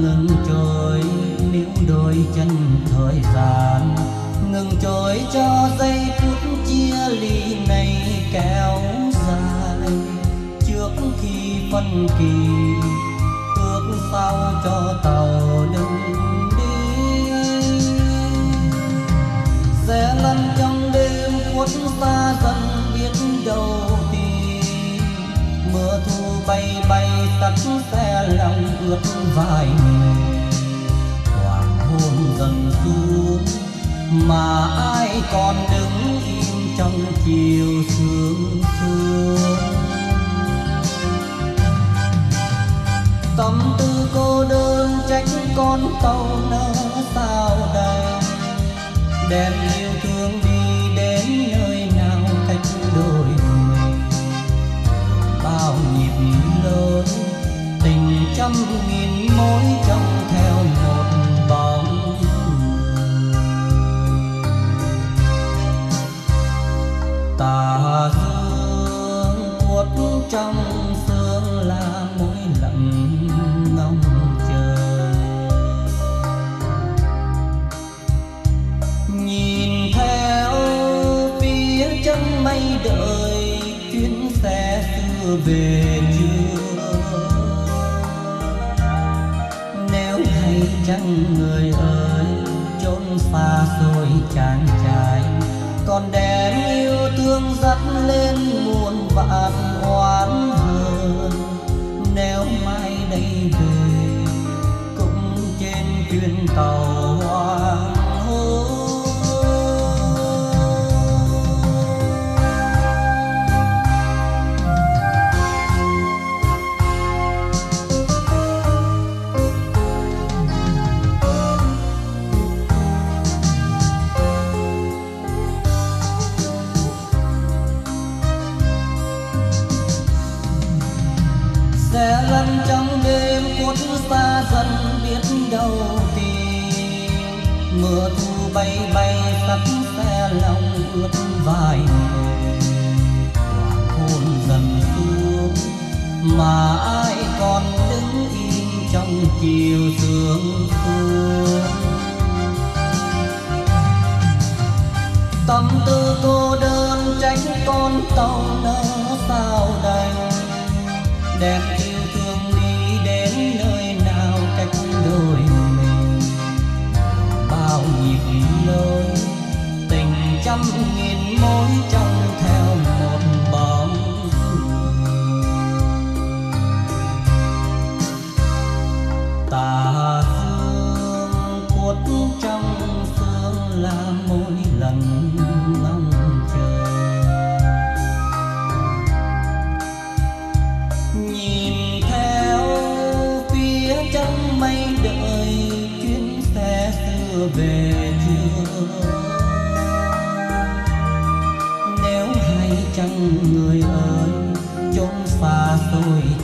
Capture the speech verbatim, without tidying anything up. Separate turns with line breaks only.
ngừng trôi, níu đôi chân thời gian ngừng trôi cho giây phút chia ly này kéo dài. Trước khi phân kỳ ước sao cho tàu đừng đi, sẽ lăn trong đêm khuất xa dần biết đâu tìm. Mưa thu bay bay tắt xe lòng ướt vai người, hoàng hôn dần xuống mà ai còn đứng im trong chiều sương sương. Tâm tư cô đơn trách con tàu nỡ sao đây, đem yêu thương đi đến nơi nào cách đôi mình. Bao nhịp lớn tình trăm nghìn mối trong theo một bóng người. Tà dương cuốt trong sương là mối lặng ngóng chờ, nhìn theo phía chân mây đợi chuyến xe xưa về chưa. Nếu hay chăng người ơi chốn xa xôi chàng trai, còn đem yêu thương dắt lên muôn vạn oán hờn. Nếu mai đây về cũng trên chuyến tàu hoàng hôn. Sẽ lăn trong đêm khuất xa dần biết đâu tìm. Mưa thu bay bay tắt xe lòng ướt vai người, hoàng hôn dần xuống mà ai còn đứng im trong chiều sương sương. Tâm tư cô đơn trách con tàu nỡ sao đành, đem yêu thương đi đến nơi nào cách đôi mình. Bao nhịp lối tình trăm nghìn mối trong theo một bóng người. Tà dương khuất trong sương là mỗi lần ngóng chờ, nhìn theo phía chân mây đợi chuyến xe xưa về chưa. Nếu hay chăng người ơi chốn xa xôi